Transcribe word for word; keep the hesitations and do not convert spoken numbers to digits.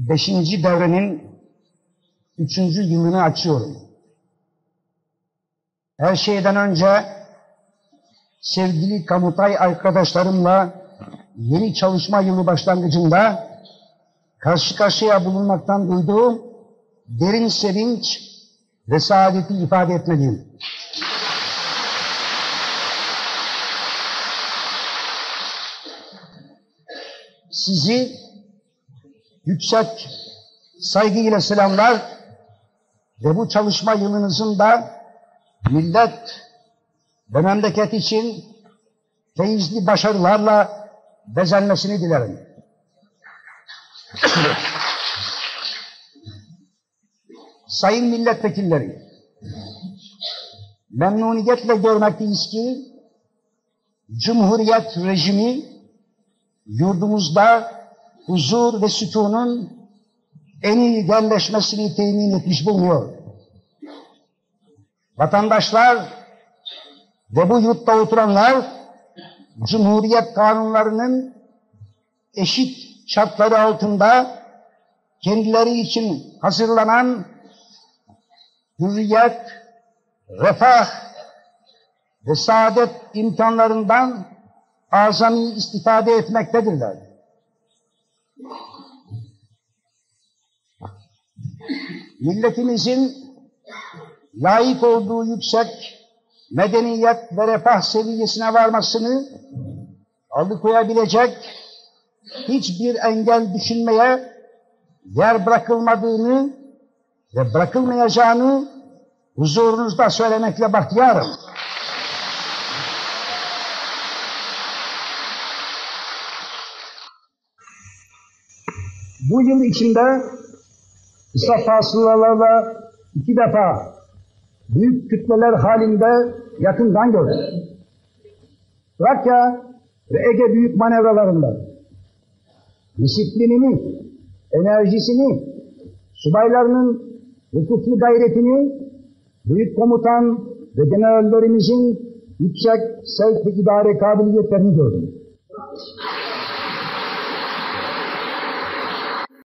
beşinci devrenin üçüncü yılını açıyorum. Her şeyden önce sevgili Kamutay arkadaşlarımla yeni çalışma yılı başlangıcında karşı karşıya bulunmaktan duyduğum derin sevinç ve saadeti ifade etmeliyim. Sizi yüksek saygıyla selamlar ve bu çalışma yılınızın da millet ve memleket için feyizli başarılarla bezenmesini dilerim. Sayın milletvekilleri, memnuniyetle görmekteyiz ki Cumhuriyet rejimi yurdumuzda huzur ve sükunun en iyi yerleşmesini temin etmiş bulunuyor. Vatandaşlar ve bu yurtta oturanlar Cumhuriyet kanunlarının eşit şartları altında kendileri için hazırlanan hürriyet, refah ve saadet imkanlarından azami istifade etmektedirler. Milletimizin layık olduğu yüksek medeniyet ve refah seviyesine varmasını alıkoyabilecek hiçbir engel düşünmeye yer bırakılmadığını ve bırakılmayacağını huzurunuzda söylemekle bahtiyarım. Bu yıl içinde kısa fasılalarla iki defa büyük kütleler halinde yakından gördüm. Trakya ve Ege büyük manevralarında disiplinini, enerjisini, subaylarının hukuklu gayretini, büyük komutan ve generallerimizin yüksek sevk ve idare kabiliyetlerini gördüm.